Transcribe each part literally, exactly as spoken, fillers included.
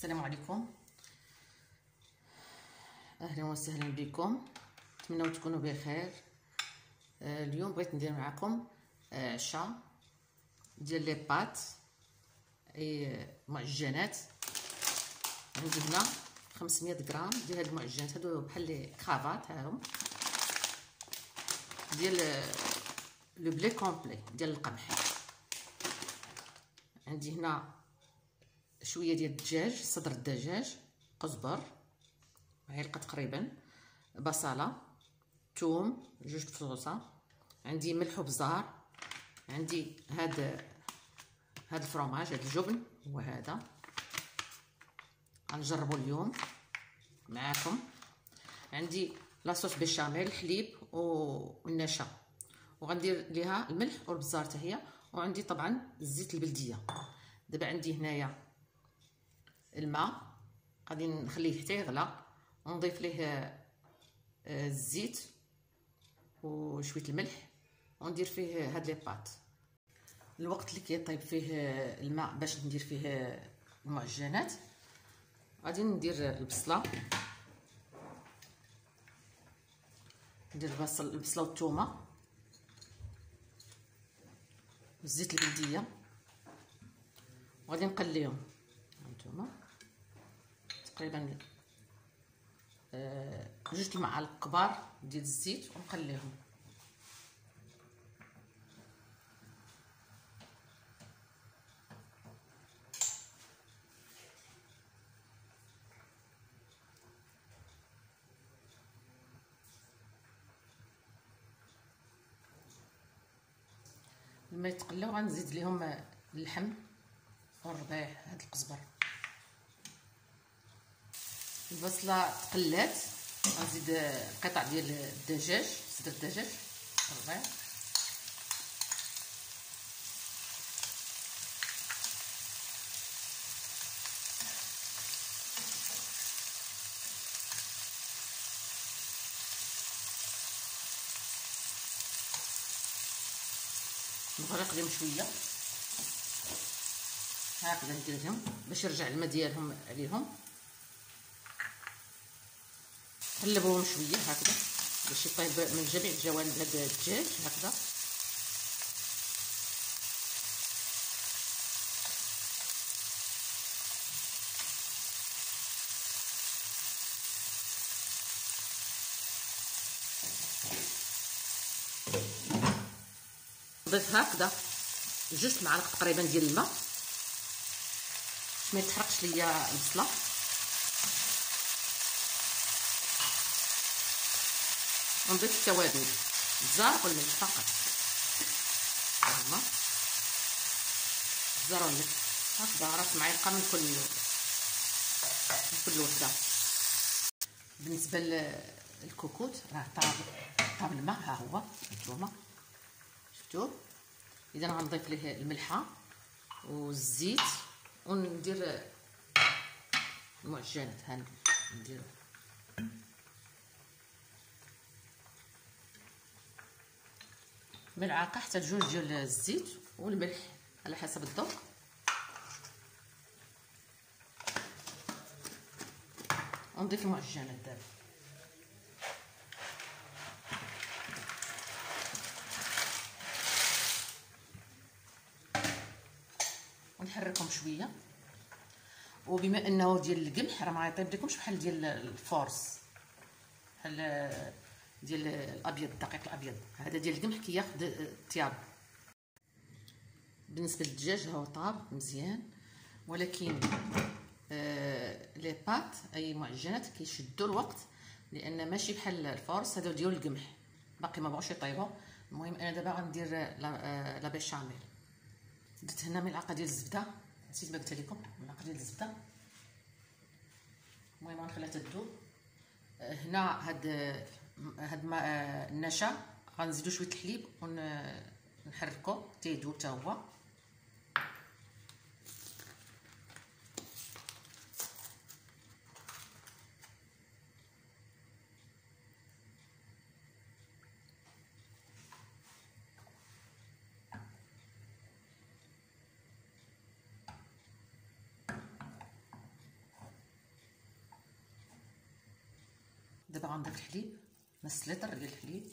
السلام عليكم، اهلا وسهلا بكم. نتمنى تكونوا بخير. آه اليوم بغيت ندير معكم آه عشاء ديال لي بات اي معجنات. عندي هنا خمسمية غرام ديال هاد المعجنات، هادو بحال لي كرافات هاهم ديال لو بلي كومبلي ديال القمح. عندي هنا شويه ديال الدجاج، صدر الدجاج، قزبر معلقه تقريبا، بصله، ثوم، جوج فصوصه، عندي ملح وبزار، عندي هاد هاد الفرomاج، هاد الجبن هو هذا. غنجربو اليوم معاكم. عندي لاصوص بيشاميل، الحليب والنشا، وغندير ليها الملح والبزار حتى هي، وعندي طبعا الزيت البلديه. دابا عندي هنايا الماء، غادي نخليه حتى يغلى ونضيف ليه الزيت وشويه الملح وندير فيه هاد لي بات. الوقت اللي كيطيب فيه الماء باش ندير فيه المعجنات، غادي ندير البصله، ندير البصل البصله والثومه والزيت البلديه، وغادي نقليهم. هانتوما تقريبا آه جوج المعالق كبار ديال الزيت ونقليهم. لما يتقلاو غنزيد ليهم اللحم والربيع، هاد القزبر. البصله تقلات، غنزيد قطع ديال الدجاج، صدر الدجاج، الربيع، نغرق لهم شويه هكذا، نديرهم باش يرجع الماء ديالهم عليهم. قلبوهم شويه هكذا باش يطيب من جميع جوانب هذا الدجاج هكذا. نضيف هكذا جوج معالق تقريبا ديال الماء باش ما يتحرقش ليا البصله. ونضيف التوابل، الزار والملح فقط. هما الزار والملح هكذا، راس معلقه من كل من كل وحده. بالنسبه للكوكوت راه طاب طاب الماء، ها هو نتوما شفتوه. اذا غنضيف ليه الملحه والزيت وندير المعجنات. ها ندير ملعقه حتى جوج ديال الزيت والملح على حسب الذوق. ونضيف المعجنات دابا، ونحركهم شويه. وبما انه ديال القمح راه ما غيطيب لكمش بحال ديال الفورس، بحال ديال الابيض، الدقيق الابيض. هذا ديال القمح كياخذ الطياب. بالنسبه للدجاج هو طاب مزيان، ولكن آه لي بات اي معجنات كيشدوا الوقت، لان ماشي بحال الفورس، هذا ديال القمح باقي ما بغاوش يطيبوا. المهم انا دابا غندير لا, لا بيشاميل. درت هنا ملعقه ديال الزبده، نسيت ما قلت لكم، ملعقه ديال الزبده. المهم غنخليها تذوب. هنا هاد هاد ما النشا غنزيدو شويه الحليب ونحركو حتى يذوب حتى هو. دابا غنضيف الحليب، نص لتر ديال الحليب.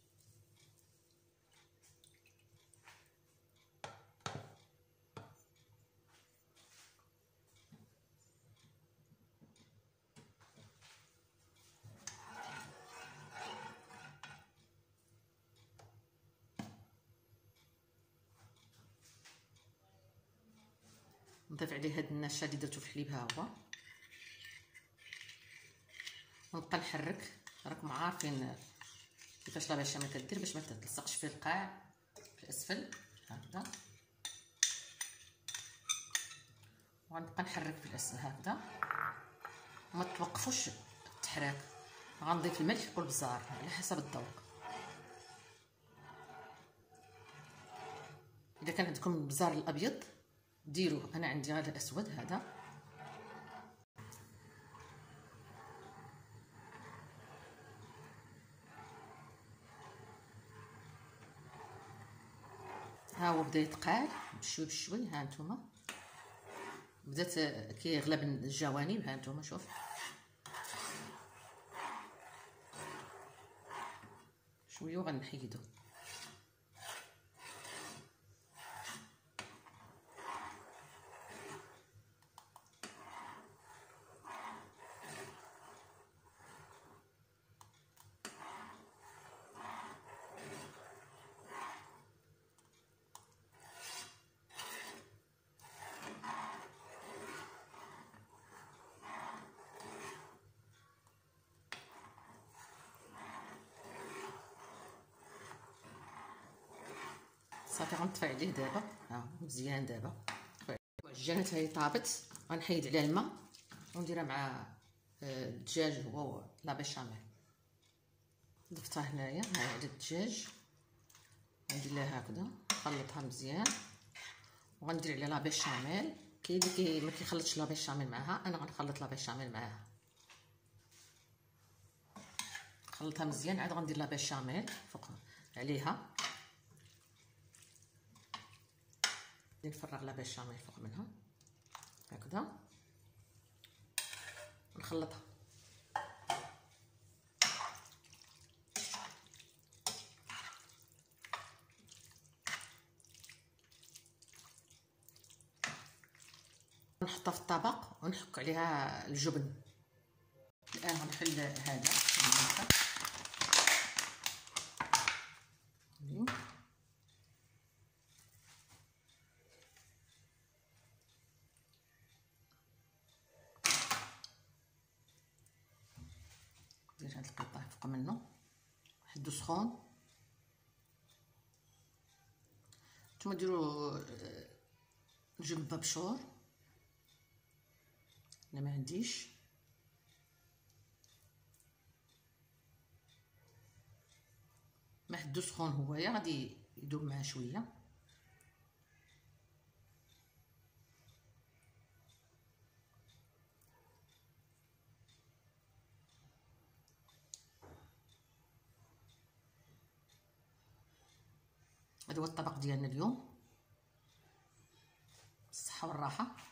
نضيف عليه هاد النشا اللي درتو في الحليب، ها هو، ونبقى نحرك. راكم عارفين كيفاش لا بشاميل كدير باش ما تلصقش في القاع في الاسفل، هكذا. وغنبقى نحرك في الاسفل هكذا، وما توقفوش التحراك. غنضيف الملح والبزار على حسب الذوق. اذا كان عندكم البزار الابيض ديروه، انا عندي هذا الاسود هذا. ها هو بدا يتقال بشوي بشوي. ها نتوما بدات كيغلب الجوانب. ها نتوما شوف، شويه وغنحيدو. صافي غنطفي عليه دابا. ها مزيان دابا. العجينه هي طابت، غنحيد عليها الماء ونديرها مع الدجاج هو لا بيشاميل. ضفتها هنايا مع عدد الدجاج، غندير لها هكذا، نخلطها مزيان وغندير عليها لا بيشاميل. كاين اللي كي ما كيخلطش لا بيشاميل معاها، انا غنخلط لا بيشاميل معاها. نخلطها مزيان، عاد غندير لا بيشاميل فوق عليها، نفرغ لا بيشاميل فوق منها هكذا، نخلطها. نحطها في الطبق ونحك عليها الجبن. الان غنحل هذا ندير هاد القطعه فوق منه، حدو سخون. نتوما ديروا الجبن مبشور، انا ما عنديش. ما حدو سخون هويا غادي يذوب معاه شويه. هذا هو الطبق ديالنا اليوم، بالصحه والراحه.